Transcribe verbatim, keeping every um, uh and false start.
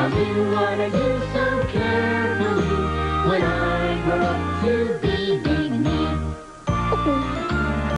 I'll do what I do so carefully when I grow up to be.